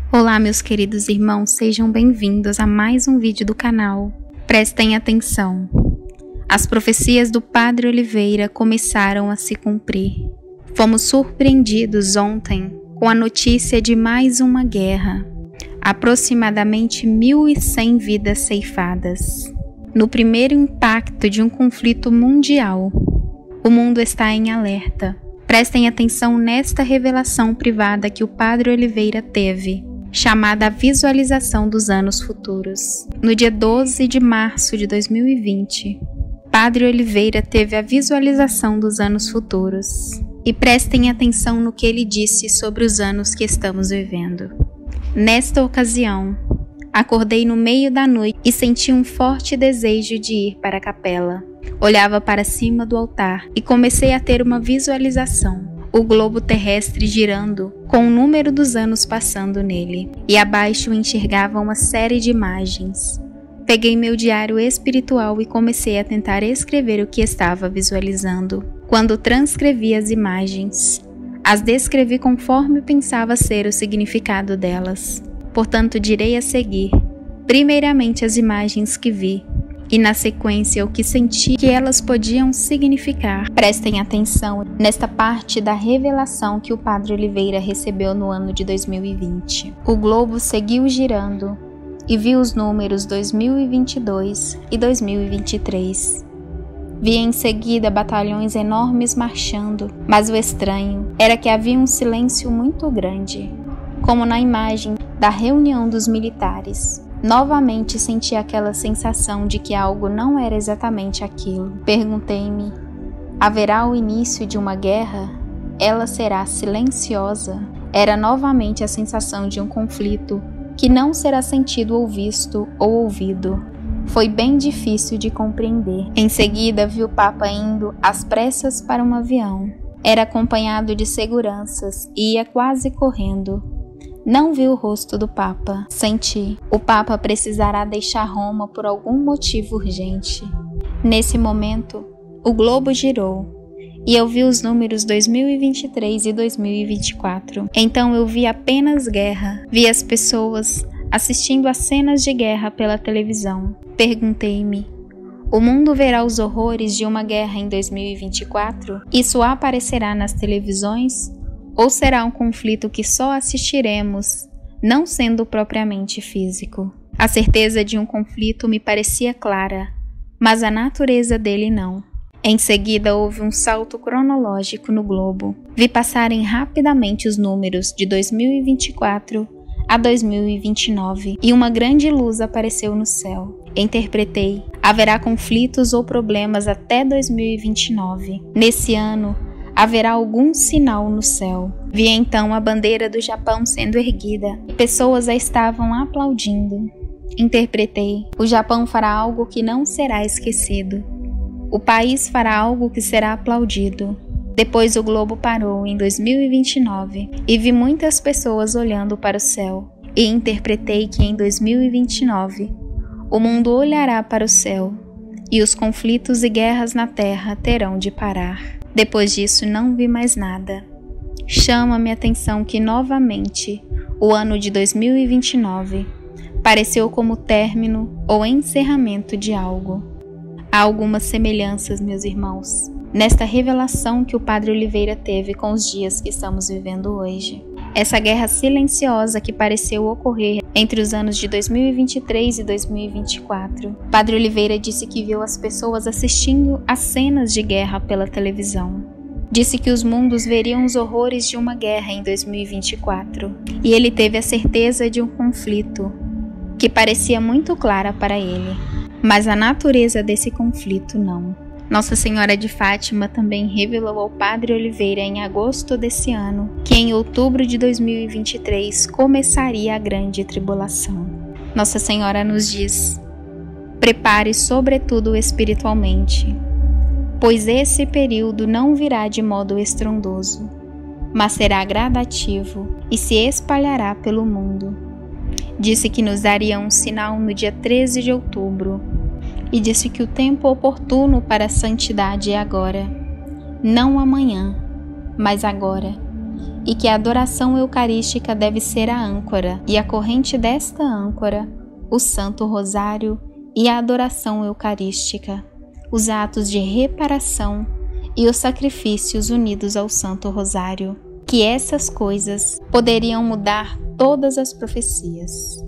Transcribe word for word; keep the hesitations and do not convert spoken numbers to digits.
Olá, meus queridos irmãos, sejam bem-vindos a mais um vídeo do canal. Prestem atenção. As profecias do Padre Oliveira começaram a se cumprir. Fomos surpreendidos ontem com a notícia de mais uma guerra. Aproximadamente mil e cem vidas ceifadas. No primeiro impacto de um conflito mundial, o mundo está em alerta. Prestem atenção nesta revelação privada que o Padre Oliveira teve, chamada a visualização dos anos futuros. No dia doze de março de dois mil e vinte, Padre Oliveira teve a visualização dos anos futuros. E prestem atenção no que ele disse sobre os anos que estamos vivendo. Nesta ocasião, acordei no meio da noite e senti um forte desejo de ir para a capela. Olhava para cima do altar e comecei a ter uma visualização. O globo terrestre girando, com o número dos anos passando nele, e abaixo enxergava uma série de imagens. Peguei meu diário espiritual e comecei a tentar escrever o que estava visualizando. Quando transcrevi as imagens, as descrevi conforme pensava ser o significado delas. Portanto, direi a seguir, primeiramente as imagens que vi, e na sequência o que senti que elas podiam significar. Prestem atenção nesta parte da revelação que o Padre Oliveira recebeu no ano de dois mil e vinte. O globo seguiu girando e vi os números dois mil e vinte e dois e dois mil e vinte e três. Vi em seguida batalhões enormes marchando, mas o estranho era que havia um silêncio muito grande, como na imagem da reunião dos militares. Novamente senti aquela sensação de que algo não era exatamente aquilo. Perguntei-me, haverá o início de uma guerra? Ela será silenciosa? Era novamente a sensação de um conflito que não será sentido ou visto ou ouvido. Foi bem difícil de compreender. Em seguida vi o Papa indo às pressas para um avião. Era acompanhado de seguranças e ia quase correndo. Não vi o rosto do Papa. Senti, o Papa precisará deixar Roma por algum motivo urgente. Nesse momento, o globo girou e eu vi os números dois mil e vinte e três e dois mil e vinte e quatro. Então eu vi apenas guerra. Vi as pessoas assistindo a cenas de guerra pela televisão. Perguntei-me, o mundo verá os horrores de uma guerra em dois mil e vinte e quatro? Isso aparecerá nas televisões? Ou será um conflito que só assistiremos, não sendo propriamente físico? A certeza de um conflito me parecia clara, mas a natureza dele não. Em seguida houve um salto cronológico no globo. Vi passarem rapidamente os números de dois mil e vinte e quatro a dois mil e vinte e nove e uma grande luz apareceu no céu. Interpretei, haverá conflitos ou problemas até dois mil e vinte e nove. Nesse ano, haverá algum sinal no céu. Vi então a bandeira do Japão sendo erguida e pessoas a estavam aplaudindo. Interpretei, o Japão fará algo que não será esquecido. O país fará algo que será aplaudido. Depois o globo parou em dois mil e vinte e nove e vi muitas pessoas olhando para o céu. E interpretei que em dois mil e vinte e nove o mundo olhará para o céu e os conflitos e guerras na terra terão de parar. Depois disso não vi mais nada. Chama-me a atenção que novamente o ano de dois mil e vinte e nove pareceu como o término ou encerramento de algo. Há algumas semelhanças, meus irmãos, nesta revelação que o Padre Oliveira teve com os dias que estamos vivendo hoje. Essa guerra silenciosa que pareceu ocorrer entre os anos de dois mil e vinte e três e dois mil e vinte e quatro. Padre Oliveira disse que viu as pessoas assistindo às cenas de guerra pela televisão. Disse que os mundos veriam os horrores de uma guerra em dois mil e vinte e quatro. E ele teve a certeza de um conflito, que parecia muito clara para ele. Mas a natureza desse conflito não. Nossa Senhora de Fátima também revelou ao Padre Oliveira em agosto desse ano que em outubro de dois mil e vinte e três começaria a grande tribulação. Nossa Senhora nos diz, prepare sobretudo espiritualmente, pois esse período não virá de modo estrondoso, mas será gradativo e se espalhará pelo mundo. Disse que nos daria um sinal no dia treze de outubro, e disse que o tempo oportuno para a santidade é agora, não amanhã, mas agora, e que a adoração eucarística deve ser a âncora, e a corrente desta âncora, o Santo Rosário e a adoração eucarística, os atos de reparação e os sacrifícios unidos ao Santo Rosário, que essas coisas poderiam mudar todas as profecias.